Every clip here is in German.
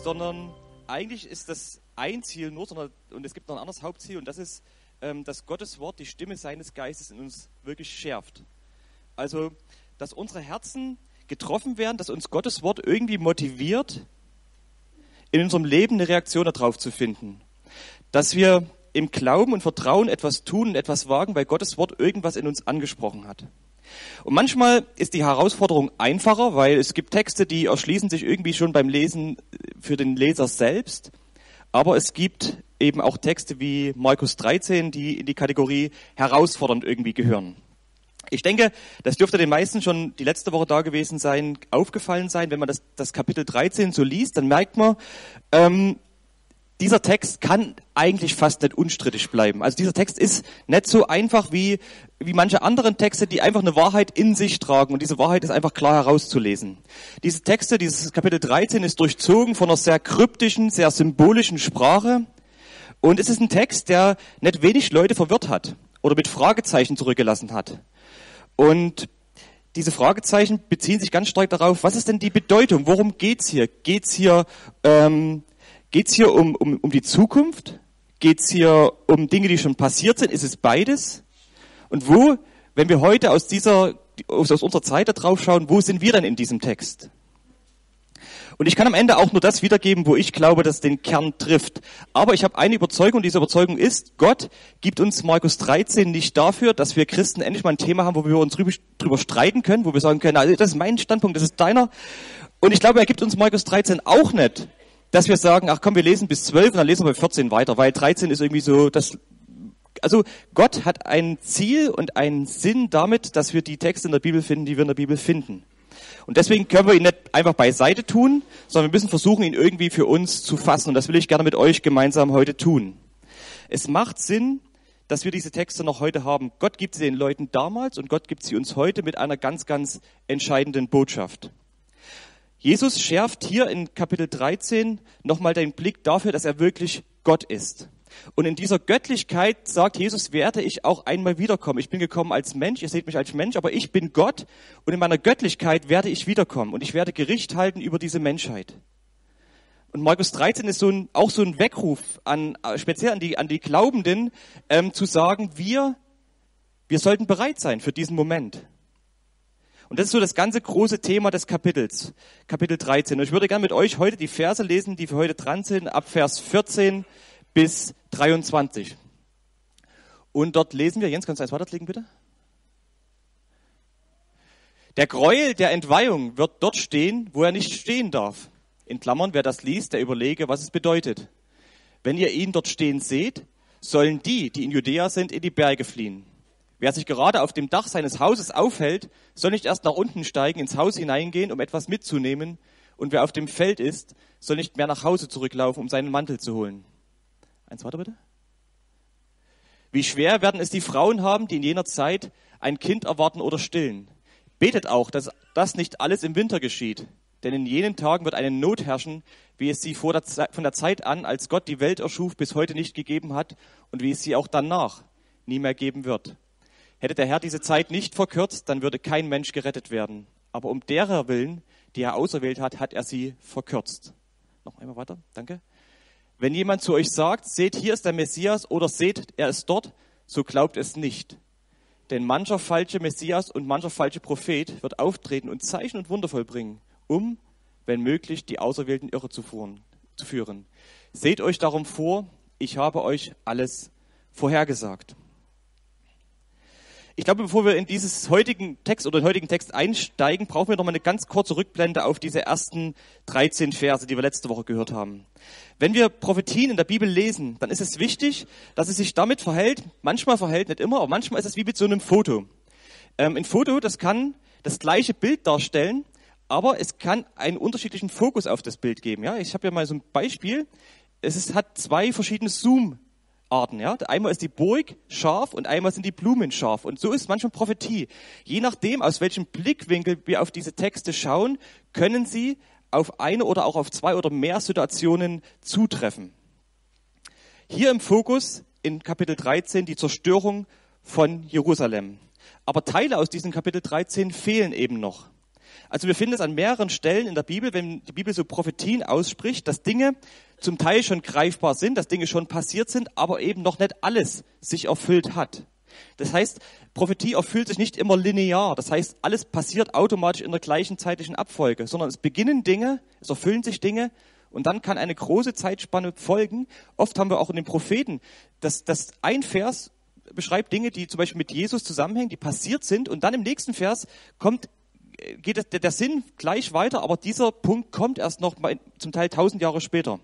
sondern eigentlich ist das ein Ziel nur, und es gibt noch ein anderes Hauptziel, und das ist, dass Gottes Wort die Stimme seines Geistes in uns wirklich schärft. Also, dass unsere Herzen getroffen werden, dass uns Gottes Wort irgendwie motiviert, in unserem Leben eine Reaktion darauf zu finden. Dass wir im Glauben und Vertrauen etwas tun und etwas wagen, weil Gottes Wort irgendwas in uns angesprochen hat. Und manchmal ist die Herausforderung einfacher, weil es gibt Texte, die erschließen sich irgendwie schon beim Lesen für den Leser selbst. Aber es gibt eben auch Texte wie Markus 13, die in die Kategorie herausfordernd irgendwie gehören. Ich denke, das dürfte den meisten schon die letzte Woche da gewesen sein, aufgefallen sein. Wenn man das Kapitel 13 so liest, dann merkt man, dieser Text kann eigentlich fast nicht unstrittig bleiben. Also dieser Text ist nicht so einfach wie manche anderen Texte, die einfach eine Wahrheit in sich tragen. Und diese Wahrheit ist einfach klar herauszulesen. Diese Texte, dieses Kapitel 13 ist durchzogen von einer sehr kryptischen, sehr symbolischen Sprache. Und es ist ein Text, der nicht wenig Leute verwirrt hat oder mit Fragezeichen zurückgelassen hat. Und diese Fragezeichen beziehen sich ganz stark darauf, was ist denn die Bedeutung? Worum geht's hier? Geht's hier um die Zukunft? Geht's hier um Dinge, die schon passiert sind? Ist es beides? Und wenn wir heute aus unserer Zeit da drauf schauen, wo sind wir dann in diesem Text? Und ich kann am Ende auch nur das wiedergeben, wo ich glaube, dass den Kern trifft. Aber ich habe eine Überzeugung, diese Überzeugung ist, Gott gibt uns Markus 13 nicht dafür, dass wir Christen endlich mal ein Thema haben, wo wir uns drüber streiten können, wo wir sagen können, also das ist mein Standpunkt, das ist deiner. Und ich glaube, er gibt uns Markus 13 auch nicht, dass wir sagen, ach komm, wir lesen bis 12 und dann lesen wir bei 14 weiter, weil 13 ist irgendwie so, also Gott hat ein Ziel und einen Sinn damit, dass wir die Texte in der Bibel finden, die wir in der Bibel finden. Und deswegen können wir ihn nicht einfach beiseite tun, sondern wir müssen versuchen, ihn irgendwie für uns zu fassen. Und das will ich gerne mit euch gemeinsam heute tun. Es macht Sinn, dass wir diese Texte noch heute haben. Gott gibt sie den Leuten damals und Gott gibt sie uns heute mit einer ganz, ganz entscheidenden Botschaft. Jesus schärft hier in Kapitel 13 nochmal den Blick dafür, dass er wirklich Gott ist. Und in dieser Göttlichkeit, sagt Jesus, werde ich auch einmal wiederkommen. Ich bin gekommen als Mensch, ihr seht mich als Mensch, aber ich bin Gott und in meiner Göttlichkeit werde ich wiederkommen und ich werde Gericht halten über diese Menschheit. Und Markus 13 ist auch so ein Weckruf speziell an die Glaubenden, zu sagen, wir sollten bereit sein für diesen Moment. Und das ist so das ganze große Thema des Kapitels, Kapitel 13. Und ich würde gerne mit euch heute die Verse lesen, die für heute dran sind, ab Vers 14 bis 23. Und dort lesen wir, Jens, kannst du eins weiterklicken, bitte? Der Gräuel der Entweihung wird dort stehen, wo er nicht stehen darf. In Klammern, wer das liest, der überlege, was es bedeutet. Wenn ihr ihn dort stehen seht, sollen die in Judäa sind, in die Berge fliehen. Wer sich gerade auf dem Dach seines Hauses aufhält, soll nicht erst nach unten steigen, ins Haus hineingehen, um etwas mitzunehmen. Und wer auf dem Feld ist, soll nicht mehr nach Hause zurücklaufen, um seinen Mantel zu holen. Eins weiter bitte. Wie schwer werden es die Frauen haben, die in jener Zeit ein Kind erwarten oder stillen. Betet auch, dass das nicht alles im Winter geschieht. Denn in jenen Tagen wird eine Not herrschen, wie es sie von der Zeit an, als Gott die Welt erschuf, bis heute nicht gegeben hat und wie es sie auch danach nie mehr geben wird. Hätte der Herr diese Zeit nicht verkürzt, dann würde kein Mensch gerettet werden. Aber um derer Willen, die er auserwählt hat, hat er sie verkürzt. Noch einmal weiter, danke. Wenn jemand zu euch sagt, seht, hier ist der Messias oder seht, er ist dort, so glaubt es nicht. Denn mancher falsche Messias und mancher falsche Prophet wird auftreten und Zeichen und Wunder vollbringen, um, wenn möglich, die Auserwählten irre zu führen. Seht euch darum vor, ich habe euch alles vorhergesagt. Ich glaube, bevor wir in den heutigen Text einsteigen, brauchen wir noch mal eine ganz kurze Rückblende auf diese ersten 13 Verse, die wir letzte Woche gehört haben. Wenn wir Prophetien in der Bibel lesen, dann ist es wichtig, dass es sich damit verhält, manchmal verhält, nicht immer, aber manchmal ist es wie mit so einem Foto. Ein Foto, das kann das gleiche Bild darstellen, aber es kann einen unterschiedlichen Fokus auf das Bild geben. Ja, ich habe hier mal so ein Beispiel. Es hat zwei verschiedene Zoom-Arten. Ja? Einmal ist die Burg scharf und einmal sind die Blumen scharf. Und so ist manchmal Prophetie. Je nachdem, aus welchem Blickwinkel wir auf diese Texte schauen, können sie auf eine oder auch auf zwei oder mehr Situationen zutreffen. Hier im Fokus in Kapitel 13 die Zerstörung von Jerusalem. Aber Teile aus diesem Kapitel 13 fehlen eben noch. Also wir finden es an mehreren Stellen in der Bibel, wenn die Bibel so Prophetien ausspricht, dass Dinge zum Teil schon greifbar sind, dass Dinge schon passiert sind, aber eben noch nicht alles sich erfüllt hat. Das heißt, Prophetie erfüllt sich nicht immer linear. Das heißt, alles passiert automatisch in der gleichen zeitlichen Abfolge, sondern es beginnen Dinge, es erfüllen sich Dinge und dann kann eine große Zeitspanne folgen. Oft haben wir auch in den Propheten, dass ein Vers beschreibt Dinge, die zum Beispiel mit Jesus zusammenhängen, die passiert sind und dann im nächsten Vers geht der Sinn gleich weiter, aber dieser Punkt kommt erst noch mal zum Teil 1000 Jahre später.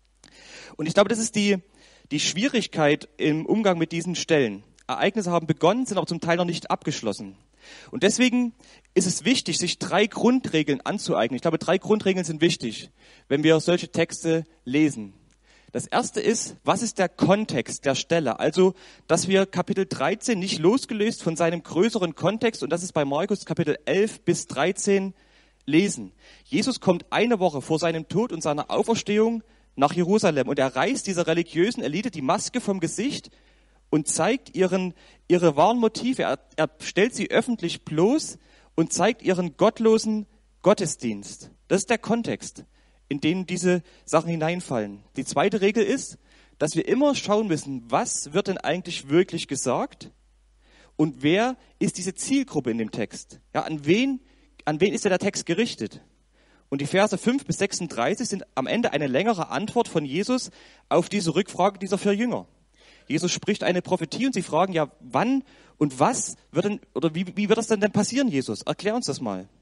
Und ich glaube, das ist die Schwierigkeit im Umgang mit diesen Stellen. Ereignisse haben begonnen, sind aber zum Teil noch nicht abgeschlossen. Und deswegen ist es wichtig, sich 3 Grundregeln anzueignen. Ich glaube, 3 Grundregeln sind wichtig, wenn wir solche Texte lesen. Das erste ist, was ist der Kontext der Stelle? Also, dass wir Kapitel 13 nicht losgelöst von seinem größeren Kontext, und das ist bei Markus Kapitel 11 bis 13, lesen. Jesus kommt eine Woche vor seinem Tod und seiner Auferstehung nach Jerusalem und er reißt dieser religiösen Elite die Maske vom Gesicht und zeigt ihre wahren Motive. Er stellt sie öffentlich bloß und zeigt ihren gottlosen Gottesdienst. Das ist der Kontext, in den diese Sachen hineinfallen. Die zweite Regel ist, dass wir immer schauen müssen, was wird denn eigentlich wirklich gesagt und wer ist diese Zielgruppe in dem Text? Ja, an wen ist der Text gerichtet? Und die Verse 5 bis 36 sind am Ende eine längere Antwort von Jesus auf diese Rückfrage dieser 4 Jünger. Jesus spricht eine Prophetie und sie fragen, ja, wann und was wird denn, oder wie wird das denn passieren, Jesus? Erklär uns das mal.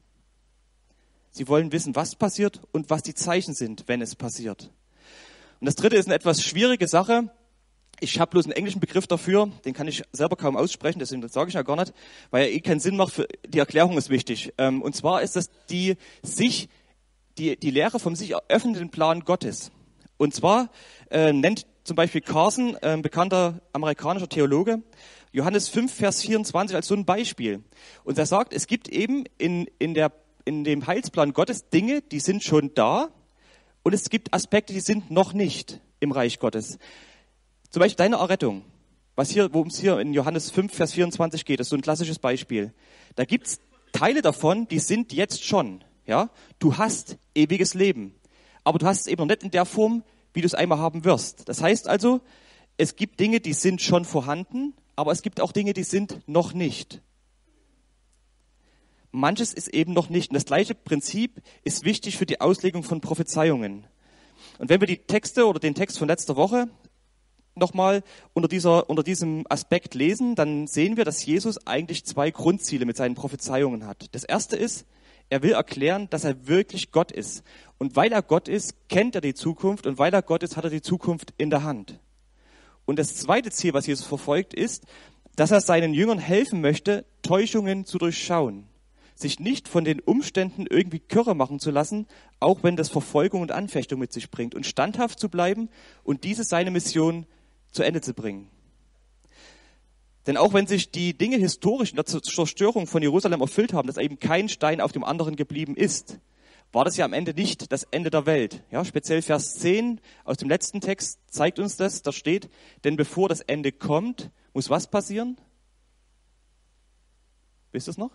Sie wollen wissen, was passiert und was die Zeichen sind, wenn es passiert. Und das dritte ist eine etwas schwierige Sache. Ich habe bloß einen englischen Begriff dafür, den kann ich selber kaum aussprechen, deswegen sage ich ja gar nicht, weil er keinen Sinn macht. Die Erklärung ist wichtig. Und zwar ist das die Lehre vom sich eröffnenden Plan Gottes. Und zwar nennt zum Beispiel Carson, bekannter amerikanischer Theologe, Johannes 5, Vers 24 als so ein Beispiel. Und er sagt, es gibt eben in dem Heilsplan Gottes Dinge, die sind schon da und es gibt Aspekte, die sind noch nicht im Reich Gottes. Zum Beispiel deine Errettung, worum es hier in Johannes 5, Vers 24 geht, ist so ein klassisches Beispiel. Da gibt es Teile davon, die sind jetzt schon. Ja? Du hast ewiges Leben, aber du hast es eben noch nicht in der Form, wie du es einmal haben wirst. Das heißt also, es gibt Dinge, die sind schon vorhanden, aber es gibt auch Dinge, die sind noch nicht. Manches ist eben noch nicht. Und das gleiche Prinzip ist wichtig für die Auslegung von Prophezeiungen. Und wenn wir die Texte oder den Text von letzter Woche nochmal unter diesem Aspekt lesen, dann sehen wir, dass Jesus eigentlich 2 Grundziele mit seinen Prophezeiungen hat. Das erste ist, er will erklären, dass er wirklich Gott ist. Und weil er Gott ist, kennt er die Zukunft. Und weil er Gott ist, hat er die Zukunft in der Hand. Und das zweite Ziel, was Jesus verfolgt, ist, dass er seinen Jüngern helfen möchte, Täuschungen zu durchschauen. Sich nicht von den Umständen irgendwie kirre machen zu lassen, auch wenn das Verfolgung und Anfechtung mit sich bringt. Und standhaft zu bleiben und diese seine Mission zu Ende zu bringen. Denn auch wenn sich die Dinge historisch in der Zerstörung von Jerusalem erfüllt haben, dass eben kein Stein auf dem anderen geblieben ist, war das ja am Ende nicht das Ende der Welt. Ja, speziell Vers 10 aus dem letzten Text zeigt uns das. Da steht, denn bevor das Ende kommt, muss was passieren? Wisst ihr es noch?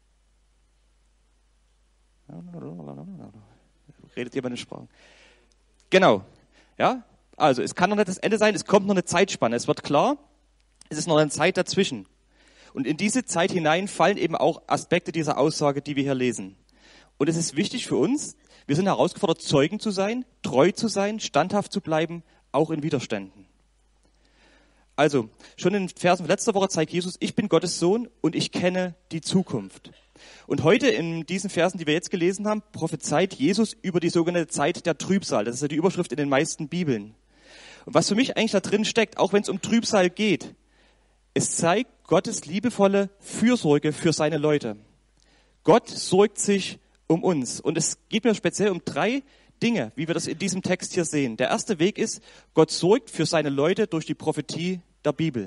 Redet jemand in Sprachen? Genau. Ja, also es kann noch nicht das Ende sein, es kommt noch eine Zeitspanne. Es wird klar, es ist noch eine Zeit dazwischen. Und in diese Zeit hinein fallen eben auch Aspekte dieser Aussage, die wir hier lesen. Und es ist wichtig für uns, wir sind herausgefordert, Zeugen zu sein, treu zu sein, standhaft zu bleiben, auch in Widerständen. Also, schon in den Versen von letzter Woche zeigt Jesus, ich bin Gottes Sohn und ich kenne die Zukunft. Und heute in diesen Versen, die wir jetzt gelesen haben, prophezeit Jesus über die sogenannte Zeit der Trübsal. Das ist ja die Überschrift in den meisten Bibeln. Und was für mich eigentlich da drin steckt, auch wenn es um Trübsal geht, es zeigt Gottes liebevolle Fürsorge für seine Leute. Gott sorgt sich um uns. Und es geht mir speziell um 3 Dinge, wie wir das in diesem Text hier sehen. Der erste Weg ist, Gott sorgt für seine Leute durch die Prophetie der Bibel.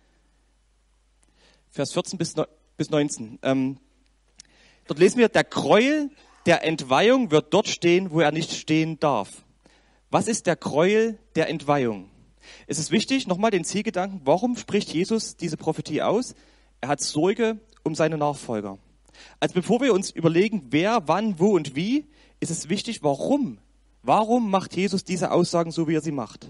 Vers 14 bis 19. Dort lesen wir, der Gräuel der Entweihung wird dort stehen, wo er nicht stehen darf. Was ist der Gräuel der Entweihung? Es ist wichtig, nochmal den Zielgedanken, warum spricht Jesus diese Prophetie aus? Er hat Sorge um seine Nachfolger. Also bevor wir uns überlegen, wer, wann, wo und wie, ist es wichtig, warum. Warum macht Jesus diese Aussagen so, wie er sie macht?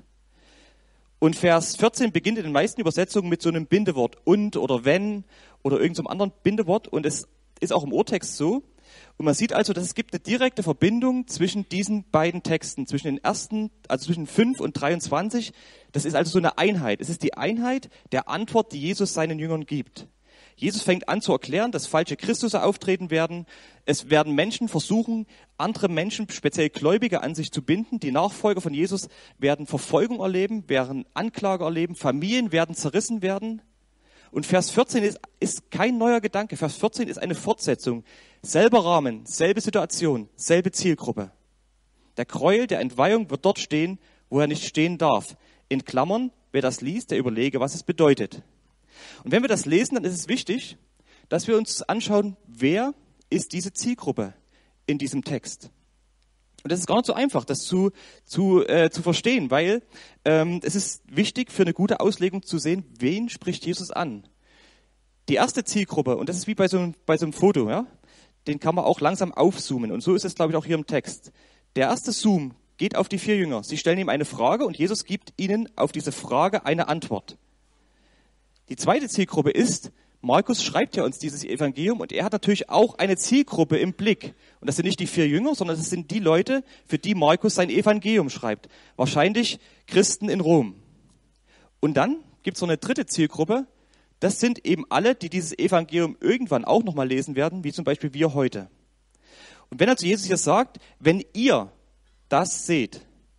Und Vers 14 beginnt in den meisten Übersetzungen mit so einem Bindewort und oder wenn oder irgendeinem anderen Bindewort. Und es ist auch im Urtext so. Und man sieht also, dass es gibt eine direkte Verbindung zwischen diesen beiden Texten, zwischen den ersten, also zwischen 5 und 23. Das ist also so eine Einheit. Es ist die Einheit der Antwort, die Jesus seinen Jüngern gibt. Jesus fängt an zu erklären, dass falsche Christusse auftreten werden. Es werden Menschen versuchen, andere Menschen, speziell Gläubige, an sich zu binden. Die Nachfolger von Jesus werden Verfolgung erleben, werden Anklage erleben, Familien werden zerrissen werden. Und Vers 14 ist kein neuer Gedanke. Vers 14 ist eine Fortsetzung. Selber Rahmen, selbe Situation, selbe Zielgruppe. Der Gräuel der Entweihung wird dort stehen, wo er nicht stehen darf. In Klammern, wer das liest, der überlege, was es bedeutet. Und wenn wir das lesen, dann ist es wichtig, dass wir uns anschauen, wer ist diese Zielgruppe in diesem Text. Und das ist gar nicht so einfach, das zu verstehen, weil es ist wichtig für eine gute Auslegung zu sehen, wen spricht Jesus an. Die erste Zielgruppe, und das ist wie bei so einem Foto, ja, den kann man auch langsam aufzoomen. Und so ist es, glaube ich, auch hier im Text. Der erste Zoom geht auf die 4 Jünger. Sie stellen ihm eine Frage und Jesus gibt ihnen auf diese Frage eine Antwort. Die zweite Zielgruppe ist, Markus schreibt ja uns dieses Evangelium und er hat natürlich auch eine Zielgruppe im Blick. Und das sind nicht die 4 Jünger, sondern das sind die Leute, für die Markus sein Evangelium schreibt. Wahrscheinlich Christen in Rom. Und dann gibt es noch eine dritte Zielgruppe. Das sind eben alle, die dieses Evangelium irgendwann auch nochmal lesen werden, wie zum Beispiel wir heute. Und wenn also Jesus hier sagt, wenn ihr das seht,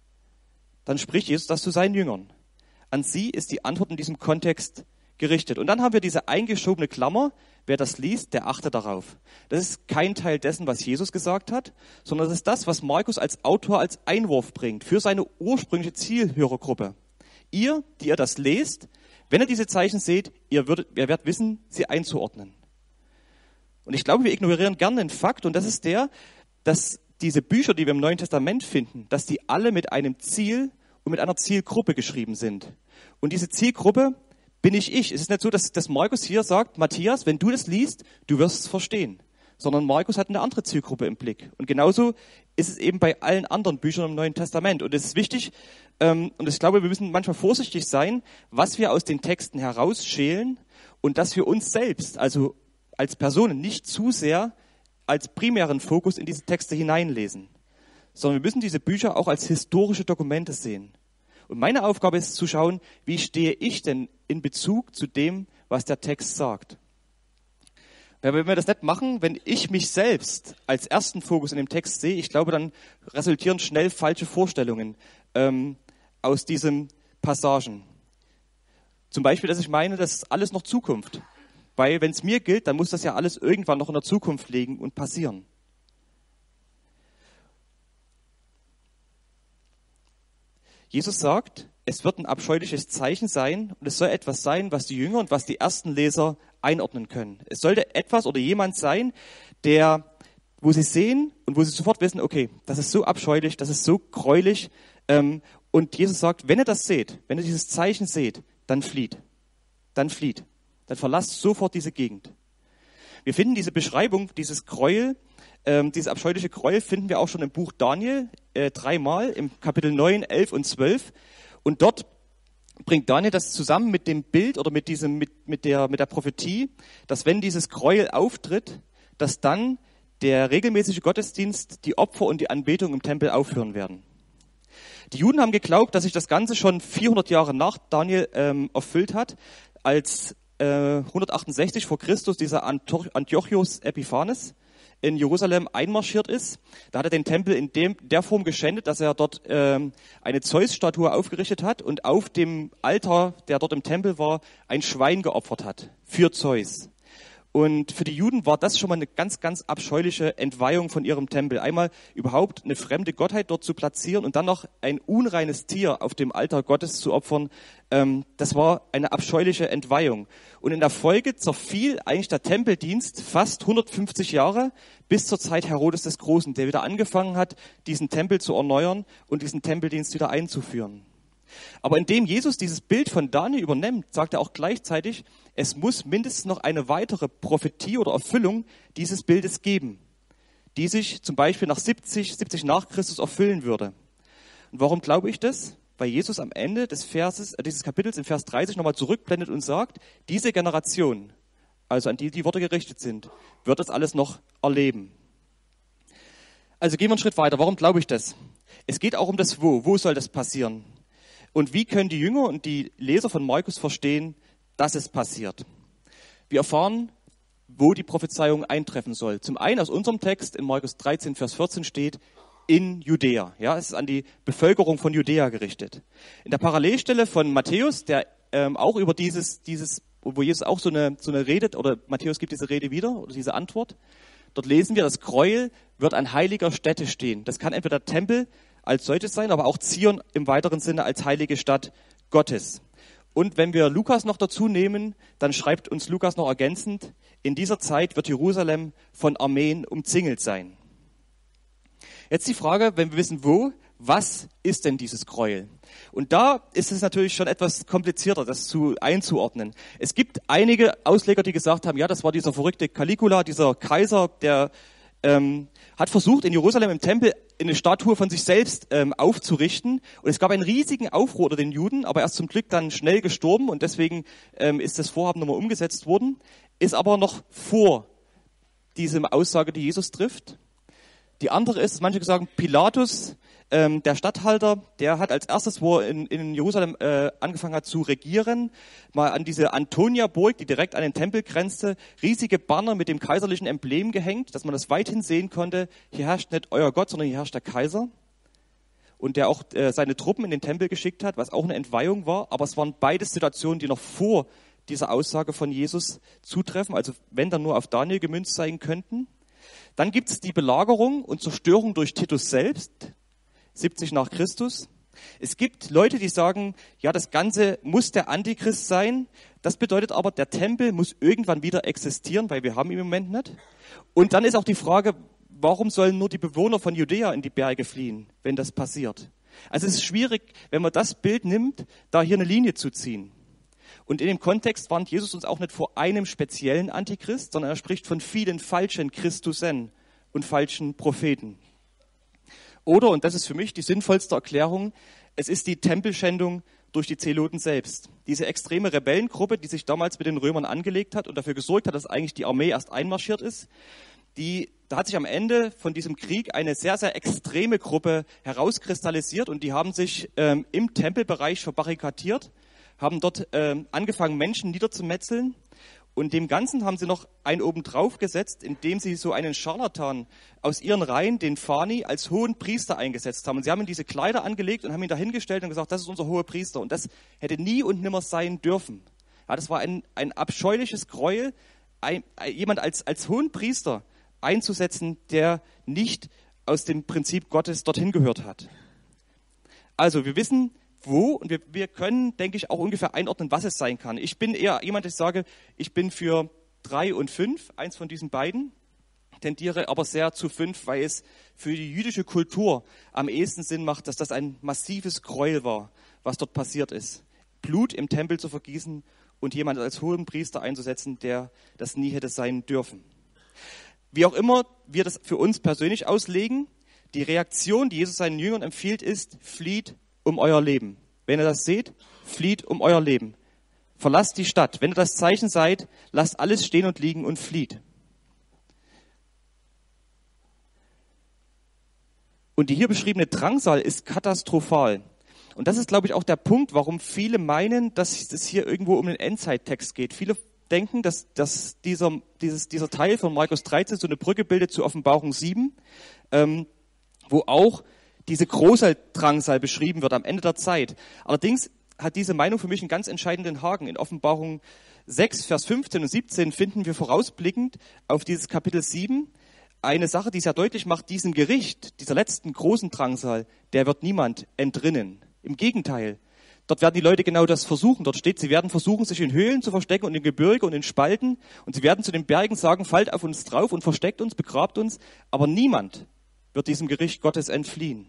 dann spricht Jesus das zu seinen Jüngern. An sie ist die Antwort in diesem Kontext gerichtet. Und dann haben wir diese eingeschobene Klammer, wer das liest, der achte darauf. Das ist kein Teil dessen, was Jesus gesagt hat, sondern das ist das, was Markus als Autor als Einwurf bringt für seine ursprüngliche Zielhörergruppe. Ihr, die ihr das lest, wenn ihr diese Zeichen seht, ihr werdet wissen, sie einzuordnen. Und ich glaube, wir ignorieren gerne den Fakt, und das ist der, dass diese Bücher, die wir im Neuen Testament finden, dass die alle mit einem Ziel und mit einer Zielgruppe geschrieben sind. Und diese Zielgruppe bin ich. Es ist nicht so, dass Markus hier sagt, Matthias, wenn du das liest, du wirst es verstehen. Sondern Markus hat eine andere Zielgruppe im Blick. Und genauso ist es eben bei allen anderen Büchern im Neuen Testament. Und es ist wichtig, und ich glaube, wir müssen manchmal vorsichtig sein, was wir aus den Texten herausschälen und dass wir uns selbst, also als Personen, nicht zu sehr als primären Fokus in diese Texte hineinlesen. Sondern wir müssen diese Bücher auch als historische Dokumente sehen. Und meine Aufgabe ist zu schauen, wie stehe ich denn in Bezug zu dem, was der Text sagt. Weil wenn wir das nicht machen, wenn ich mich selbst als ersten Fokus in dem Text sehe, ich glaube, dann resultieren schnell falsche Vorstellungen aus diesen Passagen. Zum Beispiel, dass ich meine, das ist alles noch Zukunft. Weil wenn es mir gilt, dann muss das ja alles irgendwann noch in der Zukunft liegen und passieren. Jesus sagt, es wird ein abscheuliches Zeichen sein und es soll etwas sein, was die Jünger und was die ersten Leser einordnen können. Es sollte etwas oder jemand sein, wo sie sehen und wo sie sofort wissen, okay, das ist so abscheulich, das ist so gräulich. Und Jesus sagt, wenn ihr das seht, wenn ihr dieses Zeichen seht, dann flieht. Dann flieht. Dann verlasst sofort diese Gegend. Wir finden diese Beschreibung, dieses Gräuel, dieses abscheuliche Gräuel finden wir auch schon im Buch Daniel 3-mal, im Kapitel 9, 11 und 12. Und dort bringt Daniel das zusammen mit dem Bild oder mit der Prophetie, dass wenn dieses Gräuel auftritt, dass dann der regelmäßige Gottesdienst, die Opfer und die Anbetung im Tempel aufhören werden. Die Juden haben geglaubt, dass sich das Ganze schon 400 Jahre nach Daniel erfüllt hat, als 168 vor Christus dieser Antiochus Epiphanes in Jerusalem einmarschiert ist. Da hat er den Tempel in der Form geschändet, dass er dort eine Zeus-Statue aufgerichtet hat und auf dem Altar, der dort im Tempel war, ein Schwein geopfert hat für Zeus. Und für die Juden war das schon mal eine ganz, ganz abscheuliche Entweihung von ihrem Tempel. Einmal überhaupt eine fremde Gottheit dort zu platzieren und dann noch ein unreines Tier auf dem Altar Gottes zu opfern. Das war eine abscheuliche Entweihung. Und in der Folge zerfiel eigentlich der Tempeldienst fast 150 Jahre bis zur Zeit Herodes des Großen, der wieder angefangen hat, diesen Tempel zu erneuern und diesen Tempeldienst wieder einzuführen. Aber indem Jesus dieses Bild von Daniel übernimmt, sagt er auch gleichzeitig, es muss mindestens noch eine weitere Prophetie oder Erfüllung dieses Bildes geben, die sich zum Beispiel nach 70 nach Christus erfüllen würde. Und warum glaube ich das? Weil Jesus am Ende dieses Kapitels in Vers 30 nochmal zurückblendet und sagt, diese Generation, also an die die Worte gerichtet sind, wird das alles noch erleben. Also gehen wir einen Schritt weiter. Warum glaube ich das? Es geht auch um das Wo. Wo soll das passieren? Und wie können die Jünger und die Leser von Markus verstehen, dass es passiert? Wir erfahren, wo die Prophezeiung eintreffen soll. Zum einen aus unserem Text in Markus 13, Vers 14 steht, in Judäa. Ja, es ist an die Bevölkerung von Judäa gerichtet. In der Parallelstelle von Matthäus, der auch über dieses, wo Jesus auch so eine redet, oder Matthäus gibt diese Rede wieder, oder diese Antwort. Dort lesen wir, das Gräuel wird an heiliger Stätte stehen. Das kann entweder der Tempel als solches sein, aber auch Zion im weiteren Sinne als heilige Stadt Gottes. Und wenn wir Lukas noch dazu nehmen, dann schreibt uns Lukas noch ergänzend, in dieser Zeit wird Jerusalem von Armeen umzingelt sein. Jetzt die Frage, wenn wir wissen, wo, was ist denn dieses Gräuel? Und da ist es natürlich schon etwas komplizierter, das einzuordnen. Es gibt einige Ausleger, die gesagt haben, ja, das war dieser verrückte Caligula, dieser Kaiser, der hat versucht, in Jerusalem im Tempel eine Statue von sich selbst aufzurichten. Und es gab einen riesigen Aufruhr unter den Juden, aber er ist zum Glück dann schnell gestorben und deswegen ist das Vorhaben nochmal umgesetzt worden. Ist aber noch vor diesem Aussage, die Jesus trifft. Die andere ist, dass manche sagen, Pilatus, der Statthalter, der hat als erstes, wo er in Jerusalem angefangen hat zu regieren, mal an diese Antonia-Burg, die direkt an den Tempel grenzte, riesige Banner mit dem kaiserlichen Emblem gehängt, dass man das weithin sehen konnte, hier herrscht nicht euer Gott, sondern hier herrscht der Kaiser. Und der auch seine Truppen in den Tempel geschickt hat, was auch eine Entweihung war, aber es waren beides Situationen, die noch vor dieser Aussage von Jesus zutreffen, also wenn dann nur auf Daniel gemünzt sein könnten. Dann gibt es die Belagerung und Zerstörung durch Titus selbst, 70 nach Christus. Es gibt Leute, die sagen, ja, das Ganze muss der Antichrist sein. Das bedeutet aber, der Tempel muss irgendwann wieder existieren, weil wir haben ihn im Moment nicht. Und dann ist auch die Frage, warum sollen nur die Bewohner von Judäa in die Berge fliehen, wenn das passiert? Also es ist schwierig, wenn man das Bild nimmt, da hier eine Linie zu ziehen. Und in dem Kontext warnt Jesus uns auch nicht vor einem speziellen Antichrist, sondern er spricht von vielen falschen Christusen und falschen Propheten. Oder, und das ist für mich die sinnvollste Erklärung, es ist die Tempelschändung durch die Zeloten selbst. Diese extreme Rebellengruppe, die sich damals mit den Römern angelegt hat und dafür gesorgt hat, dass eigentlich die Armee erst einmarschiert ist, da hat sich am Ende von diesem Krieg eine sehr, sehr extreme Gruppe herauskristallisiert und die haben sich im Tempelbereich verbarrikadiert, haben dort angefangen, Menschen niederzumetzeln. Und dem Ganzen haben sie noch einen oben drauf gesetzt, indem sie so einen Scharlatan aus ihren Reihen, den Phani, als hohen Priester eingesetzt haben. Und sie haben ihm diese Kleider angelegt und haben ihn dahingestellt und gesagt, das ist unser hoher Priester. Und das hätte nie und nimmer sein dürfen. Ja, das war ein abscheuliches Gräuel, jemand als hohen Priester einzusetzen, der nicht aus dem Prinzip Gottes dorthin gehört hat. Also wir wissen, wo, und wir können, denke ich, auch ungefähr einordnen, was es sein kann. Ich bin eher jemand, der sage, ich bin für 3 und 5, eins von diesen beiden, tendiere aber sehr zu 5, weil es für die jüdische Kultur am ehesten Sinn macht, dass das ein massives Gräuel war, was dort passiert ist. Blut im Tempel zu vergießen und jemand als hohen Priester einzusetzen, der das nie hätte sein dürfen. Wie auch immer wir das für uns persönlich auslegen, die Reaktion, die Jesus seinen Jüngern empfiehlt, ist, flieht um euer Leben. Wenn ihr das seht, flieht um euer Leben. Verlasst die Stadt. Wenn ihr das Zeichen seid, lasst alles stehen und liegen und flieht. Und die hier beschriebene Drangsal ist katastrophal. Und das ist, glaube ich, auch der Punkt, warum viele meinen, dass es hier irgendwo um den Endzeittext geht. Viele denken, dass dieser Teil von Markus 13 so eine Brücke bildet zu Offenbarung 7, wo auch diese große Drangsal beschrieben wird am Ende der Zeit. Allerdings hat diese Meinung für mich einen ganz entscheidenden Haken. In Offenbarung 6, Vers 15 und 17 finden wir vorausblickend auf dieses Kapitel 7 eine Sache, die sehr deutlich macht, diesem Gericht, dieser letzten großen Drangsal, der wird niemand entrinnen. Im Gegenteil, dort werden die Leute genau das versuchen. Dort steht, sie werden versuchen, sich in Höhlen zu verstecken und in Gebirge und in Spalten. Und sie werden zu den Bergen sagen, fallt auf uns drauf und versteckt uns, begrabt uns. Aber niemand wird diesem Gericht Gottes entfliehen.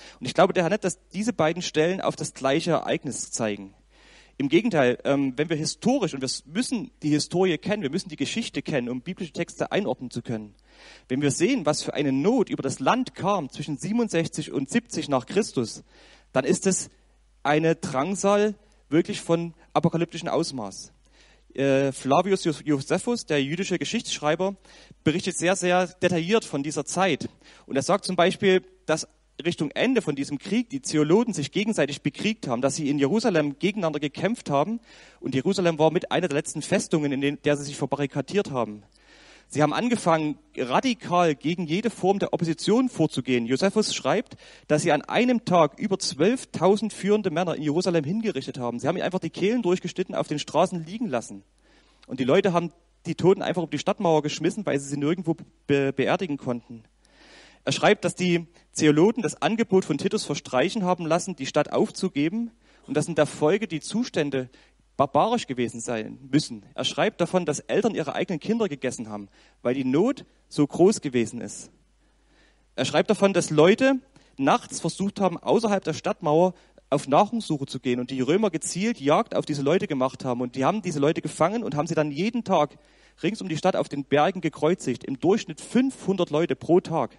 Und ich glaube daher nicht, dass diese beiden Stellen auf das gleiche Ereignis zeigen. Im Gegenteil, wenn wir historisch, und wir müssen die Historie kennen, wir müssen die Geschichte kennen, um biblische Texte einordnen zu können. Wenn wir sehen, was für eine Not über das Land kam zwischen 67 und 70 nach Christus, dann ist es eine Drangsal wirklich von apokalyptischem Ausmaß. Flavius Josephus, der jüdische Geschichtsschreiber, berichtet sehr, sehr detailliert von dieser Zeit. Und er sagt zum Beispiel, dass Richtung Ende von diesem Krieg die Zeloten sich gegenseitig bekriegt haben, dass sie in Jerusalem gegeneinander gekämpft haben. Und Jerusalem war mit einer der letzten Festungen, in der sie sich verbarrikadiert haben. Sie haben angefangen, radikal gegen jede Form der Opposition vorzugehen. Josephus schreibt, dass sie an einem Tag über 12.000 führende Männer in Jerusalem hingerichtet haben. Sie haben einfach die Kehlen durchgeschnitten, auf den Straßen liegen lassen. Und die Leute haben die Toten einfach um die Stadtmauer geschmissen, weil sie sie nirgendwo beerdigen konnten. Er schreibt, dass die Zeloten das Angebot von Titus verstreichen haben lassen, die Stadt aufzugeben, und dass in der Folge die Zustände barbarisch gewesen sein müssen. Er schreibt davon, dass Eltern ihre eigenen Kinder gegessen haben, weil die Not so groß gewesen ist. Er schreibt davon, dass Leute nachts versucht haben, außerhalb der Stadtmauer auf Nahrungssuche zu gehen und die Römer gezielt Jagd auf diese Leute gemacht haben. Und die haben diese Leute gefangen und haben sie dann jeden Tag rings um die Stadt auf den Bergen gekreuzigt. Im Durchschnitt 500 Leute pro Tag.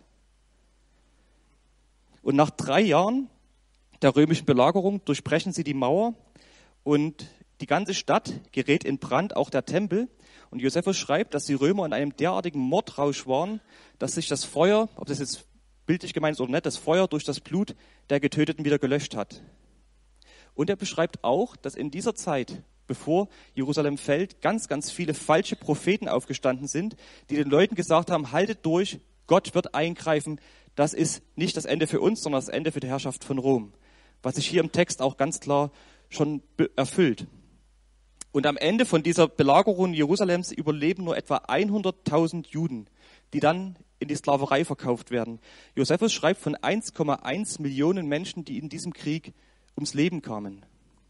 Und nach 3 Jahren der römischen Belagerung durchbrechen sie die Mauer und die ganze Stadt gerät in Brand, auch der Tempel. Und Josephus schreibt, dass die Römer in einem derartigen Mordrausch waren, dass sich das Feuer, ob das jetzt bildlich gemeint ist oder nicht, das Feuer durch das Blut der Getöteten wieder gelöscht hat. Und er beschreibt auch, dass in dieser Zeit, bevor Jerusalem fällt, ganz, ganz viele falsche Propheten aufgestanden sind, die den Leuten gesagt haben, haltet durch, Gott wird eingreifen. Das ist nicht das Ende für uns, sondern das Ende für die Herrschaft von Rom. Was sich hier im Text auch ganz klar schon erfüllt. Und am Ende von dieser Belagerung Jerusalems überleben nur etwa 100.000 Juden, die dann in die Sklaverei verkauft werden. Josephus schreibt von 1,1 Millionen Menschen, die in diesem Krieg ums Leben kamen.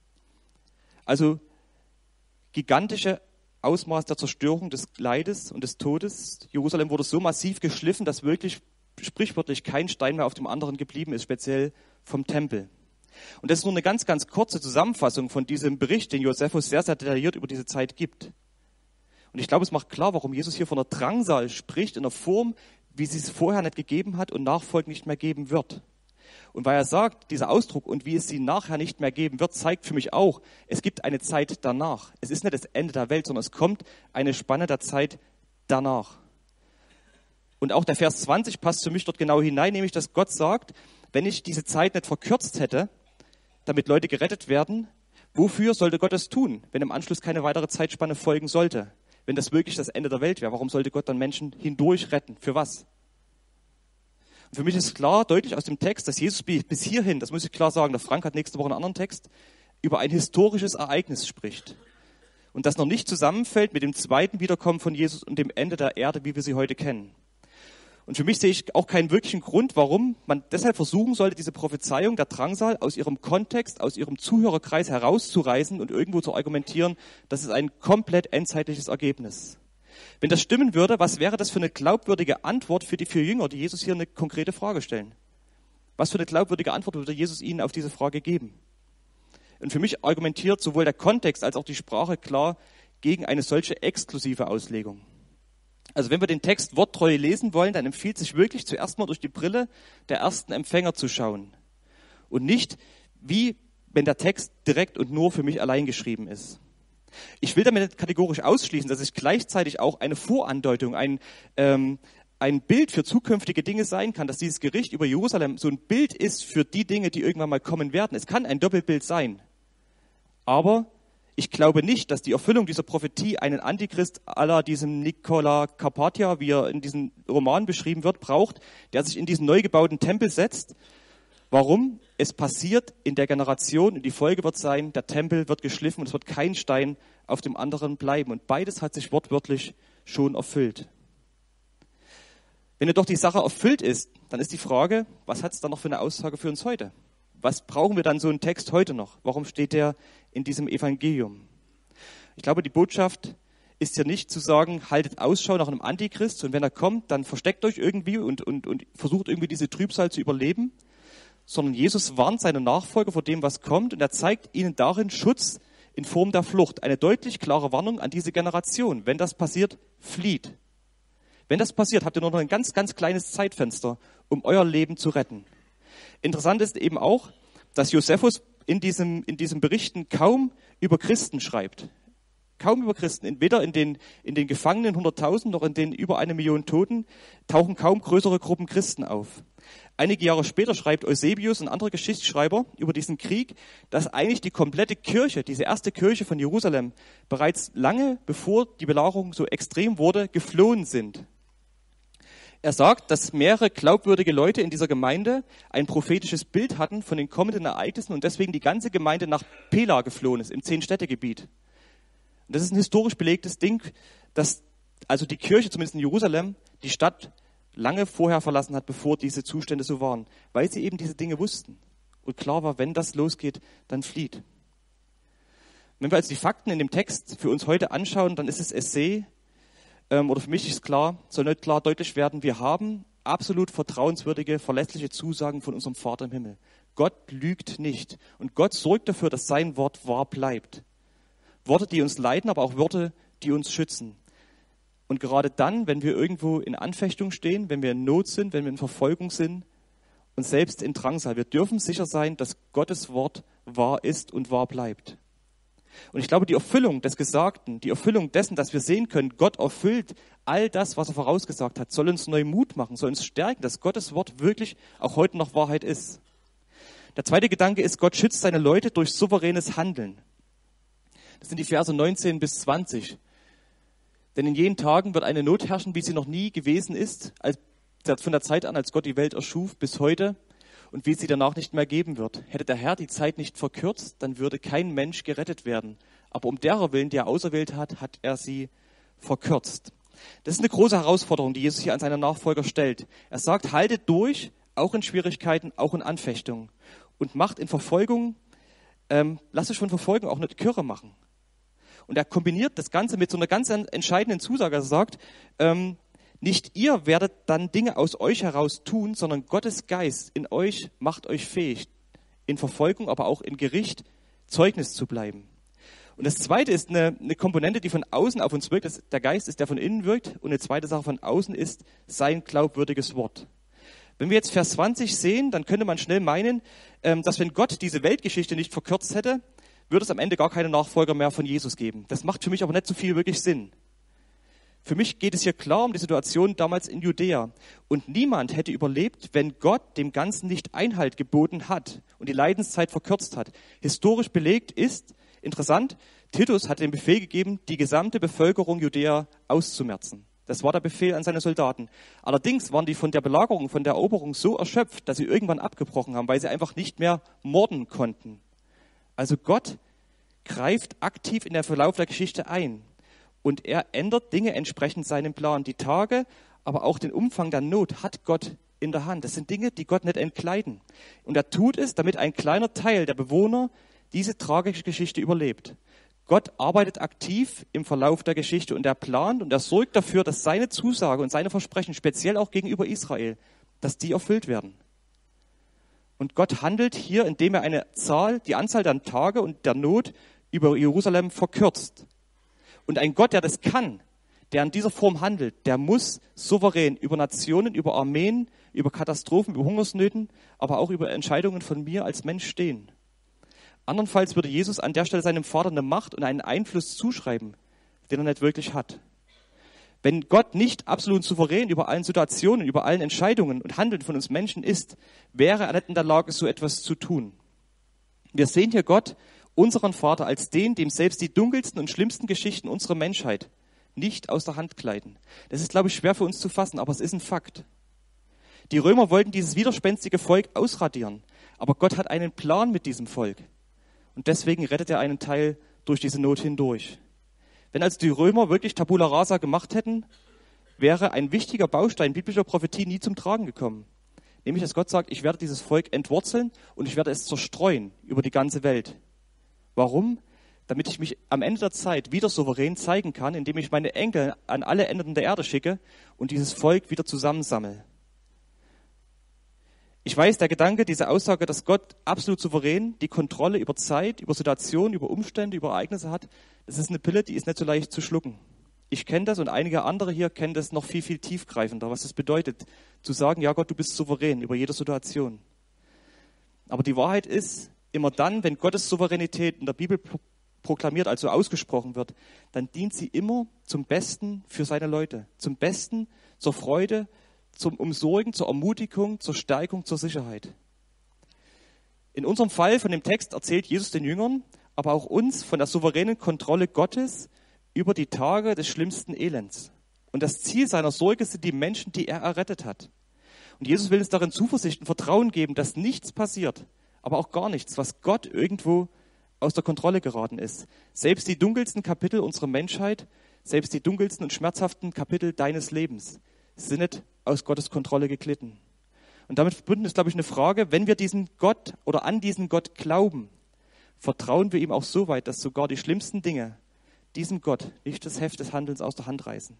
Also gigantische Ausmaß der Zerstörung, des Leides und des Todes. Jerusalem wurde so massiv geschliffen, dass wirklich sprichwörtlich kein Stein mehr auf dem anderen geblieben ist, speziell vom Tempel. Und das ist nur eine ganz, ganz kurze Zusammenfassung von diesem Bericht, den Josephus sehr, sehr detailliert über diese Zeit gibt. Und ich glaube, es macht klar, warum Jesus hier von der Drangsal spricht, in einer Form, wie sie es vorher nicht gegeben hat und nachfolgend nicht mehr geben wird. Und weil er sagt, dieser Ausdruck und wie es sie nachher nicht mehr geben wird, zeigt für mich auch, es gibt eine Zeit danach. Es ist nicht das Ende der Welt, sondern es kommt eine Spanne der Zeit danach. Und auch der Vers 20 passt für mich dort genau hinein, nämlich dass Gott sagt, wenn ich diese Zeit nicht verkürzt hätte, damit Leute gerettet werden, wofür sollte Gott es tun, wenn im Anschluss keine weitere Zeitspanne folgen sollte? Wenn das wirklich das Ende der Welt wäre, warum sollte Gott dann Menschen hindurch retten? Für was? Und für mich ist klar, deutlich aus dem Text, dass Jesus bis hierhin, das muss ich klar sagen, der Frank hat nächste Woche einen anderen Text, über ein historisches Ereignis spricht. Und das noch nicht zusammenfällt mit dem zweiten Wiederkommen von Jesus und dem Ende der Erde, wie wir sie heute kennen. Und für mich sehe ich auch keinen wirklichen Grund, warum man deshalb versuchen sollte, diese Prophezeiung der Drangsal aus ihrem Kontext, aus ihrem Zuhörerkreis herauszureißen und irgendwo zu argumentieren, das ist ein komplett endzeitliches Ergebnis. Wenn das stimmen würde, was wäre das für eine glaubwürdige Antwort für die 4 Jünger, die Jesus hier eine konkrete Frage stellen? Was für eine glaubwürdige Antwort würde Jesus ihnen auf diese Frage geben? Und für mich argumentiert sowohl der Kontext als auch die Sprache klar gegen eine solche exklusive Auslegung. Also wenn wir den Text worttreu lesen wollen, dann empfiehlt sich wirklich zuerst mal durch die Brille der ersten Empfänger zu schauen. Und nicht, wie wenn der Text direkt und nur für mich allein geschrieben ist. Ich will damit nicht kategorisch ausschließen, dass es gleichzeitig auch eine Vorandeutung, ein Bild für zukünftige Dinge sein kann, dass dieses Gericht über Jerusalem so ein Bild ist für die Dinge, die irgendwann mal kommen werden. Es kann ein Doppelbild sein. Aber ich glaube nicht, dass die Erfüllung dieser Prophetie einen Antichrist à la diesem Nicola Carpathia, wie er in diesem Roman beschrieben wird, braucht, der sich in diesen neu gebauten Tempel setzt. Warum? Es passiert in der Generation und die Folge wird sein, der Tempel wird geschliffen und es wird kein Stein auf dem anderen bleiben. Und beides hat sich wortwörtlich schon erfüllt. Wenn jedoch die Sache erfüllt ist, dann ist die Frage, was hat es dann noch für eine Aussage für uns heute? Was brauchen wir dann so einen Text heute noch? Warum steht der in diesem Evangelium? Ich glaube, die Botschaft ist ja nicht zu sagen, haltet Ausschau nach einem Antichrist und wenn er kommt, dann versteckt euch irgendwie und versucht irgendwie diese Trübsal zu überleben, sondern Jesus warnt seine Nachfolger vor dem, was kommt, und er zeigt ihnen darin Schutz in Form der Flucht. Eine deutlich klare Warnung an diese Generation. Wenn das passiert, flieht. Wenn das passiert, habt ihr nur noch ein ganz, ganz kleines Zeitfenster, um euer Leben zu retten. Interessant ist eben auch, dass Josephus in diesen Berichten kaum über Christen schreibt. Kaum über Christen. Weder in den Gefangenen 100.000 noch in den über 1 Million Toten tauchen kaum größere Gruppen Christen auf. Einige Jahre später schreibt Eusebius, ein anderer Geschichtsschreiber, über diesen Krieg, dass eigentlich die komplette Kirche, diese erste Kirche von Jerusalem, bereits lange bevor die Belagerung so extrem wurde, geflohen sind. Er sagt, dass mehrere glaubwürdige Leute in dieser Gemeinde ein prophetisches Bild hatten von den kommenden Ereignissen und deswegen die ganze Gemeinde nach Pela geflohen ist, im 10-Städte-Gebiet. Und das ist ein historisch belegtes Ding, dass also die Kirche, zumindest in Jerusalem, die Stadt lange vorher verlassen hat, bevor diese Zustände so waren, weil sie eben diese Dinge wussten. Und klar war, wenn das losgeht, dann flieht. Wenn wir also die Fakten in dem Text für uns heute anschauen, dann ist es Essay, oder für mich ist klar, soll nicht klar deutlich werden, wir haben absolut vertrauenswürdige, verlässliche Zusagen von unserem Vater im Himmel. Gott lügt nicht und Gott sorgt dafür, dass sein Wort wahr bleibt. Worte, die uns leiten, aber auch Worte, die uns schützen. Und gerade dann, wenn wir irgendwo in Anfechtung stehen, wenn wir in Not sind, wenn wir in Verfolgung sind und selbst in Drangsal, wir dürfen sicher sein, dass Gottes Wort wahr ist und wahr bleibt. Und ich glaube, die Erfüllung des Gesagten, die Erfüllung dessen, dass wir sehen können, Gott erfüllt all das, was er vorausgesagt hat, soll uns neu Mut machen, soll uns stärken, dass Gottes Wort wirklich auch heute noch Wahrheit ist. Der zweite Gedanke ist, Gott schützt seine Leute durch souveränes Handeln. Das sind die Verse 19 bis 20. Denn in jenen Tagen wird eine Not herrschen, wie sie noch nie gewesen ist, von der Zeit an, als Gott die Welt erschuf, bis heute, und wie es sie danach nicht mehr geben wird. Hätte der Herr die Zeit nicht verkürzt, dann würde kein Mensch gerettet werden. Aber um derer Willen, die er auserwählt hat, hat er sie verkürzt. Das ist eine große Herausforderung, die Jesus hier an seine Nachfolger stellt. Er sagt, haltet durch, auch in Schwierigkeiten, auch in Anfechtungen. Und macht in Verfolgung, lasst euch von Verfolgung auch nicht kirre machen. Und er kombiniert das Ganze mit so einer ganz entscheidenden Zusage. Er sagt, nicht ihr werdet dann Dinge aus euch heraus tun, sondern Gottes Geist in euch macht euch fähig, in Verfolgung, aber auch in Gericht Zeugnis zu bleiben. Und das Zweite ist eine Komponente, die von außen auf uns wirkt. Der Geist ist, der von innen wirkt. Und eine zweite Sache von außen ist sein glaubwürdiges Wort. Wenn wir jetzt Vers 20 sehen, dann könnte man schnell meinen, dass wenn Gott diese Weltgeschichte nicht verkürzt hätte, würde es am Ende gar keine Nachfolger mehr von Jesus geben. Das macht für mich aber nicht so viel wirklich Sinn. Für mich geht es hier klar um die Situation damals in Judäa. Und niemand hätte überlebt, wenn Gott dem Ganzen nicht Einhalt geboten hat und die Leidenszeit verkürzt hat. Historisch belegt ist, interessant, Titus hat den Befehl gegeben, die gesamte Bevölkerung Judäa auszumerzen. Das war der Befehl an seine Soldaten. Allerdings waren die von der Belagerung, von der Eroberung so erschöpft, dass sie irgendwann abgebrochen haben, weil sie einfach nicht mehr morden konnten. Also Gott greift aktiv in den Verlauf der Geschichte ein. Und er ändert Dinge entsprechend seinem Plan. Die Tage, aber auch den Umfang der Not hat Gott in der Hand. Das sind Dinge, die Gott nicht entkleiden. Und er tut es, damit ein kleiner Teil der Bewohner diese tragische Geschichte überlebt. Gott arbeitet aktiv im Verlauf der Geschichte und er plant und er sorgt dafür, dass seine Zusage und seine Versprechen, speziell auch gegenüber Israel, dass die erfüllt werden. Und Gott handelt hier, indem er die Anzahl der Tage und der Not über Jerusalem verkürzt. Und ein Gott, der das kann, der in dieser Form handelt, der muss souverän über Nationen, über Armeen, über Katastrophen, über Hungersnöten, aber auch über Entscheidungen von mir als Mensch stehen. Andernfalls würde Jesus an der Stelle seinem Vater eine Macht und einen Einfluss zuschreiben, den er nicht wirklich hat. Wenn Gott nicht absolut souverän über allen Situationen, über allen Entscheidungen und Handeln von uns Menschen ist, wäre er nicht in der Lage, so etwas zu tun. Wir sehen hier Gott, unseren Vater, als den, dem selbst die dunkelsten und schlimmsten Geschichten unserer Menschheit nicht aus der Hand gleiten. Das ist, glaube ich, schwer für uns zu fassen, aber es ist ein Fakt. Die Römer wollten dieses widerspenstige Volk ausradieren, aber Gott hat einen Plan mit diesem Volk. Und deswegen rettet er einen Teil durch diese Not hindurch. Wenn also die Römer wirklich Tabula Rasa gemacht hätten, wäre ein wichtiger Baustein biblischer Prophetie nie zum Tragen gekommen. Nämlich, dass Gott sagt, ich werde dieses Volk entwurzeln und ich werde es zerstreuen über die ganze Welt. Warum? Damit ich mich am Ende der Zeit wieder souverän zeigen kann, indem ich meine Enkel an alle Enden der Erde schicke und dieses Volk wieder zusammensammle. Ich weiß, der Gedanke, diese Aussage, dass Gott absolut souverän die Kontrolle über Zeit, über Situationen, über Umstände, über Ereignisse hat, das ist eine Pille, die ist nicht so leicht zu schlucken. Ich kenne das und einige andere hier kennen das noch viel, viel tiefgreifender, was es bedeutet, zu sagen, ja Gott, du bist souverän über jede Situation. Aber die Wahrheit ist, immer dann, wenn Gottes Souveränität in der Bibel proklamiert, also ausgesprochen wird, dann dient sie immer zum Besten für seine Leute, zum Besten, zur Freude, zum Umsorgen, zur Ermutigung, zur Stärkung, zur Sicherheit. In unserem Fall von dem Text erzählt Jesus den Jüngern, aber auch uns von der souveränen Kontrolle Gottes über die Tage des schlimmsten Elends. Und das Ziel seiner Sorge sind die Menschen, die er errettet hat. Und Jesus will uns darin Zuversicht und Vertrauen geben, dass nichts passiert, aber auch gar nichts, was Gott irgendwo aus der Kontrolle geraten ist. Selbst die dunkelsten Kapitel unserer Menschheit, selbst die dunkelsten und schmerzhaften Kapitel deines Lebens sind nicht aus Gottes Kontrolle geglitten. Und damit verbunden ist, glaube ich, eine Frage, wenn wir diesen Gott oder an diesen Gott glauben, vertrauen wir ihm auch so weit, dass sogar die schlimmsten Dinge diesem Gott nicht das Heft des Handelns aus der Hand reißen.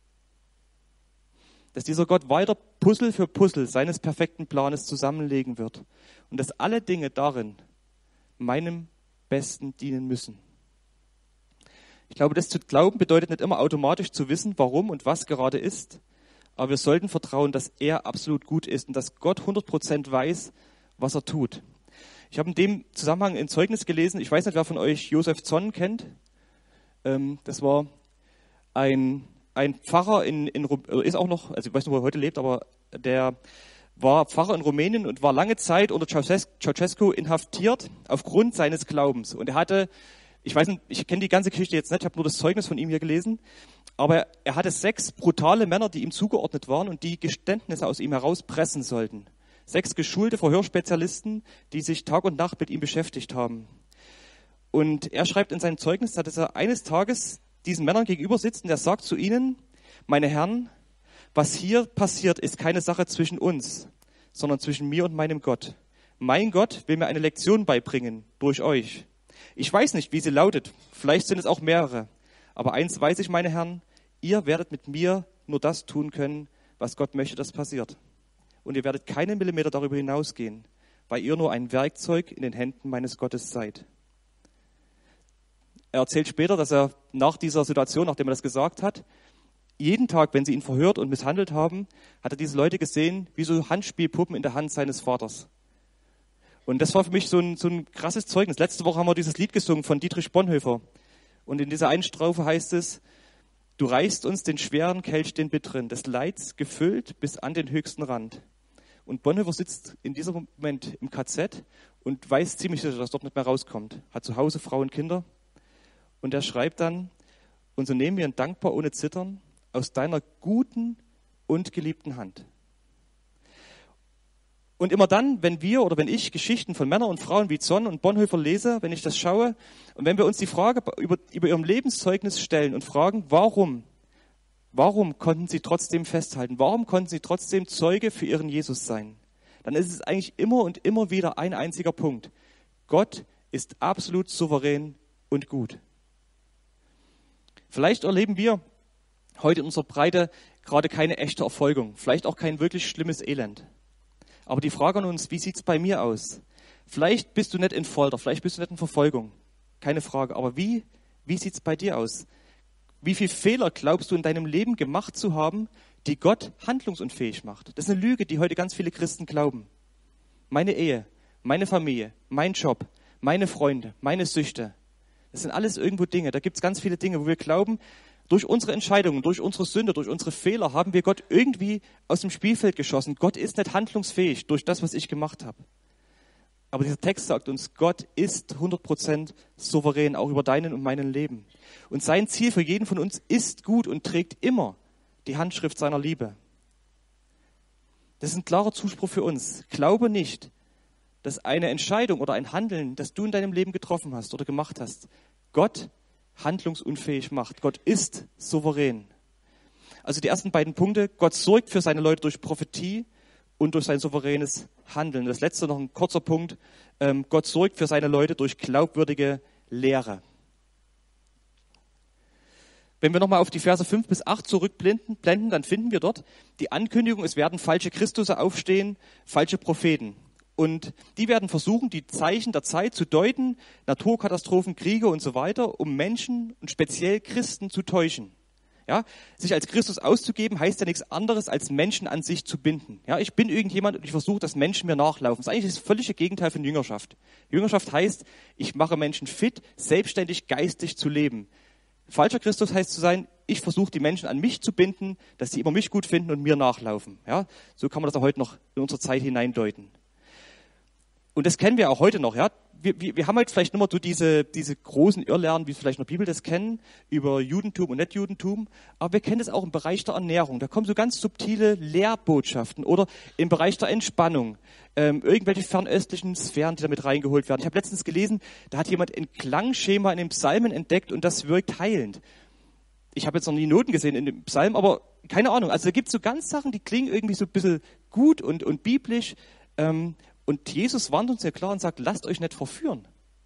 Dass dieser Gott weiter Puzzle für Puzzle seines perfekten Planes zusammenlegen wird und dass alle Dinge darin meinem Besten dienen müssen. Ich glaube, das zu glauben bedeutet nicht immer automatisch zu wissen, warum und was gerade ist, aber wir sollten vertrauen, dass er absolut gut ist und dass Gott 100% weiß, was er tut. Ich habe in dem Zusammenhang ein Zeugnis gelesen, ich weiß nicht, wer von euch Josef Zonn kennt. Das war ein Pfarrer ist auch noch, also ich weiß nicht, wo er heute lebt, aber der war Pfarrer in Rumänien und war lange Zeit unter Ceausescu inhaftiert aufgrund seines Glaubens. Und er hatte, ich weiß nicht, ich kenne die ganze Geschichte jetzt nicht, ich habe nur das Zeugnis von ihm hier gelesen, aber er hatte 6 brutale Männer, die ihm zugeordnet waren und die Geständnisse aus ihm herauspressen sollten. 6 geschulte Verhörspezialisten, die sich Tag und Nacht mit ihm beschäftigt haben. Und er schreibt in seinem Zeugnis, dass er eines Tages diesen Männern gegenüber sitzt und er sagt zu ihnen, meine Herren, was hier passiert, ist keine Sache zwischen uns, sondern zwischen mir und meinem Gott. Mein Gott will mir eine Lektion beibringen, durch euch. Ich weiß nicht, wie sie lautet, vielleicht sind es auch mehrere, aber eins weiß ich, meine Herren, ihr werdet mit mir nur das tun können, was Gott möchte, dass passiert. Und ihr werdet keinen Millimeter darüber hinausgehen, weil ihr nur ein Werkzeug in den Händen meines Gottes seid. Er erzählt später, dass er nach dieser Situation, nachdem er das gesagt hat, jeden Tag, wenn sie ihn verhört und misshandelt haben, hat er diese Leute gesehen, wie so Handspielpuppen in der Hand seines Vaters. Und das war für mich so ein krasses Zeugnis. Letzte Woche haben wir dieses Lied gesungen von Dietrich Bonhoeffer. Und in dieser einen Strophe heißt es, du reichst uns den schweren Kelch, den bitteren, des Leids gefüllt bis an den höchsten Rand. Und Bonhoeffer sitzt in diesem Moment im KZ und weiß ziemlich sicher, dass dort nicht mehr rauskommt. Hat zu Hause Frau und Kinder. Und er schreibt dann, und so nehmen wir ihn dankbar ohne Zittern aus deiner guten und geliebten Hand. Und immer dann, wenn wir oder wenn ich Geschichten von Männern und Frauen wie Zonn und Bonhoeffer lese, wenn ich das schaue und wenn wir uns die Frage über ihrem Lebenszeugnis stellen und fragen, warum konnten sie trotzdem festhalten, warum konnten sie trotzdem Zeuge für ihren Jesus sein, dann ist es eigentlich immer und immer wieder ein einziger Punkt. Gott ist absolut souverän und gut. Vielleicht erleben wir heute in unserer Breite gerade keine echte Erfolgung, vielleicht auch kein wirklich schlimmes Elend. Aber die Frage an uns, wie sieht's bei mir aus? Vielleicht bist du nicht in Folter, vielleicht bist du nicht in Verfolgung, keine Frage. Aber wie sieht's bei dir aus? Wie viele Fehler glaubst du in deinem Leben gemacht zu haben, die Gott handlungsunfähig macht? Das ist eine Lüge, die heute ganz viele Christen glauben. Meine Ehe, meine Familie, mein Job, meine Freunde, meine Süchte, das sind alles irgendwo Dinge. Da gibt's ganz viele Dinge, wo wir glauben, durch unsere Entscheidungen, durch unsere Sünde, durch unsere Fehler haben wir Gott irgendwie aus dem Spielfeld geschossen. Gott ist nicht handlungsfähig durch das, was ich gemacht habe. Aber dieser Text sagt uns, Gott ist 100% souverän, auch über deinen und meinen Leben. Und sein Ziel für jeden von uns ist gut und trägt immer die Handschrift seiner Liebe. Das ist ein klarer Zuspruch für uns. Glaube nicht, dass eine Entscheidung oder ein Handeln, das du in deinem Leben getroffen hast oder gemacht hast, Gott handlungsunfähig macht. Gott ist souverän. Also die ersten beiden Punkte, Gott sorgt für seine Leute durch Prophetie und durch sein souveränes Handeln. Das letzte noch ein kurzer Punkt, Gott sorgt für seine Leute durch glaubwürdige Lehre. Wenn wir nochmal auf die Verse 5 bis 8 zurückblenden, dann finden wir dort die Ankündigung, es werden falsche Christusse aufstehen, falsche Propheten. Und die werden versuchen, die Zeichen der Zeit zu deuten, Naturkatastrophen, Kriege und so weiter, um Menschen und speziell Christen zu täuschen. Ja, sich als Christus auszugeben, heißt ja nichts anderes, als Menschen an sich zu binden. Ja, ich bin irgendjemand und ich versuche, dass Menschen mir nachlaufen. Das ist eigentlich das völlige Gegenteil von Jüngerschaft. Jüngerschaft heißt, ich mache Menschen fit, selbstständig, geistig zu leben. Falscher Christus heißt zu sein, ich versuche die Menschen an mich zu binden, dass sie immer mich gut finden und mir nachlaufen. Ja, so kann man das auch heute noch in unsere Zeit hineindeuten. Und das kennen wir auch heute noch. Ja, wir haben halt vielleicht nicht mehr so diese großen Irrlehren, wie wir vielleicht in der Bibel das kennen, über Judentum und Nicht-Judentum. Aber wir kennen das auch im Bereich der Ernährung. Da kommen so ganz subtile Lehrbotschaften oder im Bereich der Entspannung. Irgendwelche fernöstlichen Sphären, die damit reingeholt werden. Ich habe letztens gelesen, da hat jemand ein Klangschema in den Psalmen entdeckt und das wirkt heilend. Ich habe jetzt noch nie Noten gesehen in dem Psalm, aber keine Ahnung. Also da gibt es so ganz Sachen, die klingen irgendwie so ein bisschen gut und biblisch. Und Jesus warnt uns ja klar und sagt, lasst euch nicht verführen.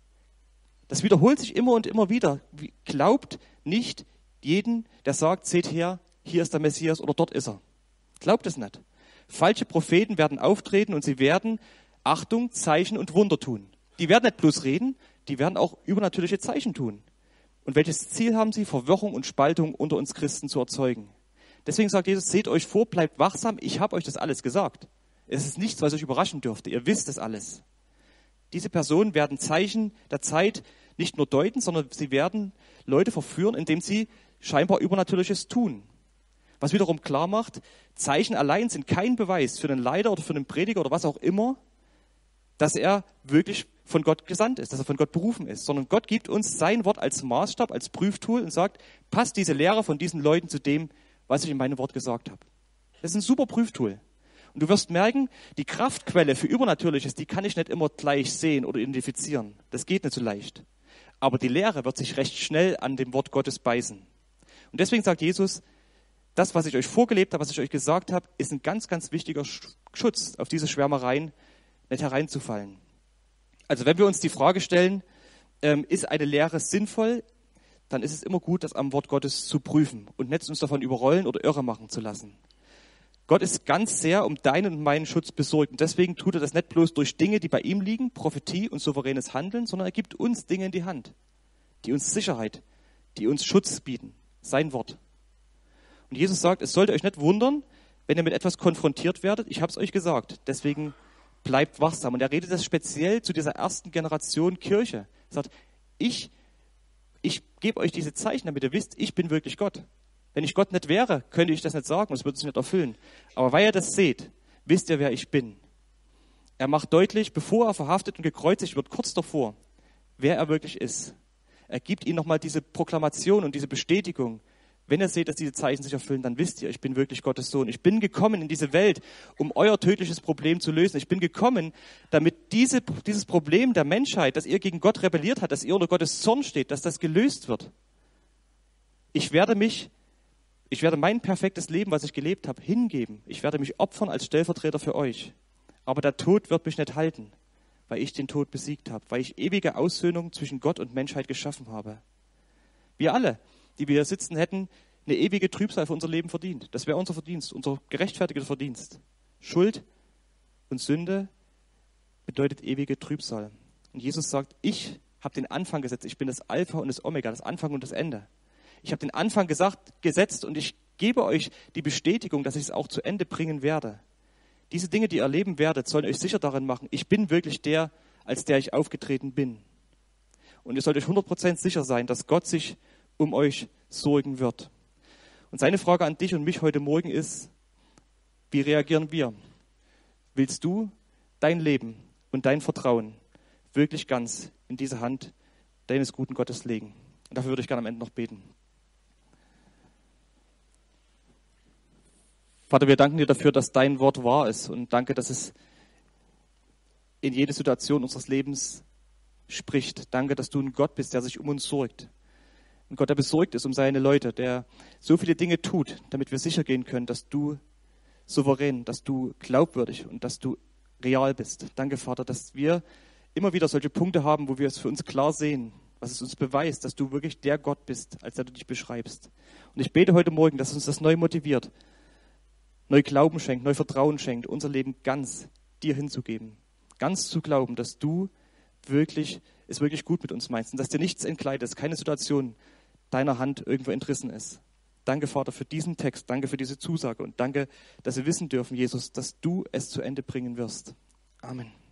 Das wiederholt sich immer und immer wieder. Glaubt nicht jeden, der sagt, seht her, hier ist der Messias oder dort ist er. Glaubt es nicht. Falsche Propheten werden auftreten und sie werden, Achtung, Zeichen und Wunder tun. Die werden nicht bloß reden, die werden auch übernatürliche Zeichen tun. Und welches Ziel haben sie? Verwirrung und Spaltung unter uns Christen zu erzeugen. Deswegen sagt Jesus, seht euch vor, bleibt wachsam, ich habe euch das alles gesagt. Es ist nichts, was euch überraschen dürfte. Ihr wisst es alles. Diese Personen werden Zeichen der Zeit nicht nur deuten, sondern sie werden Leute verführen, indem sie scheinbar Übernatürliches tun. Was wiederum klar macht, Zeichen allein sind kein Beweis für einen Leiter oder für einen Prediger oder was auch immer, dass er wirklich von Gott gesandt ist, dass er von Gott berufen ist. Sondern Gott gibt uns sein Wort als Maßstab, als Prüftool und sagt, passt diese Lehre von diesen Leuten zu dem, was ich in meinem Wort gesagt habe. Das ist ein super Prüftool. Und du wirst merken, die Kraftquelle für Übernatürliches, die kann ich nicht immer gleich sehen oder identifizieren. Das geht nicht so leicht. Aber die Lehre wird sich recht schnell an dem Wort Gottes beißen. Und deswegen sagt Jesus, das, was ich euch vorgelebt habe, was ich euch gesagt habe, ist ein ganz, ganz wichtiger Schutz, auf diese Schwärmereien nicht hereinzufallen. Also wenn wir uns die Frage stellen, ist eine Lehre sinnvoll, dann ist es immer gut, das am Wort Gottes zu prüfen und nicht uns davon überrollen oder irre machen zu lassen. Gott ist ganz sehr um deinen und meinen Schutz besorgt. Und deswegen tut er das nicht bloß durch Dinge, die bei ihm liegen, Prophetie und souveränes Handeln, sondern er gibt uns Dinge in die Hand, die uns Sicherheit, die uns Schutz bieten. Sein Wort. Und Jesus sagt, es sollte euch nicht wundern, wenn ihr mit etwas konfrontiert werdet. Ich habe es euch gesagt. Deswegen bleibt wachsam. Und er redet das speziell zu dieser ersten Generation Kirche. Er sagt, ich gebe euch diese Zeichen, damit ihr wisst, ich bin wirklich Gott. Wenn ich Gott nicht wäre, könnte ich das nicht sagen und es würde sich nicht erfüllen. Aber weil ihr das seht, wisst ihr, wer ich bin. Er macht deutlich, bevor er verhaftet und gekreuzigt wird, kurz davor, wer er wirklich ist. Er gibt ihnen nochmal diese Proklamation und diese Bestätigung. Wenn ihr seht, dass diese Zeichen sich erfüllen, dann wisst ihr, ich bin wirklich Gottes Sohn. Ich bin gekommen in diese Welt, um euer tödliches Problem zu lösen. Ich bin gekommen, damit dieses Problem der Menschheit, dass ihr gegen Gott rebelliert habt, dass ihr unter Gottes Zorn steht, dass das gelöst wird. Ich werde mein perfektes Leben, was ich gelebt habe, hingeben. Ich werde mich opfern als Stellvertreter für euch. Aber der Tod wird mich nicht halten, weil ich den Tod besiegt habe, weil ich ewige Aussöhnung zwischen Gott und Menschheit geschaffen habe. Wir alle, die wir hier sitzen, hätten eine ewige Trübsal für unser Leben verdient. Das wäre unser Verdienst, unser gerechtfertigter Verdienst. Schuld und Sünde bedeutet ewige Trübsal. Und Jesus sagt, ich habe den Anfang gesetzt. Ich bin das Alpha und das Omega, das Anfang und das Ende. Ich habe den Anfang gesetzt und ich gebe euch die Bestätigung, dass ich es auch zu Ende bringen werde. Diese Dinge, die ihr erleben werdet, sollen euch sicher darin machen, ich bin wirklich der, als der ich aufgetreten bin. Und ihr sollt euch 100% sicher sein, dass Gott sich um euch sorgen wird. Und seine Frage an dich und mich heute Morgen ist, wie reagieren wir? Willst du dein Leben und dein Vertrauen wirklich ganz in diese Hand deines guten Gottes legen? Und dafür würde ich gerne am Ende noch beten. Vater, wir danken dir dafür, dass dein Wort wahr ist und danke, dass es in jede Situation unseres Lebens spricht. Danke, dass du ein Gott bist, der sich um uns sorgt. Ein Gott, der besorgt ist um seine Leute, der so viele Dinge tut, damit wir sicher gehen können, dass du souverän, dass du glaubwürdig und dass du real bist. Danke, Vater, dass wir immer wieder solche Punkte haben, wo wir es für uns klar sehen, was es uns beweist, dass du wirklich der Gott bist, als der du dich beschreibst. Und ich bete heute Morgen, dass uns das neu motiviert, neu Glauben schenkt, neu Vertrauen schenkt, unser Leben ganz dir hinzugeben. Ganz zu glauben, dass du es wirklich gut mit uns meinst und dass dir nichts entgleitet, dass keine Situation deiner Hand irgendwo entrissen ist. Danke, Vater, für diesen Text, danke für diese Zusage und danke, dass wir wissen dürfen, Jesus, dass du es zu Ende bringen wirst. Amen.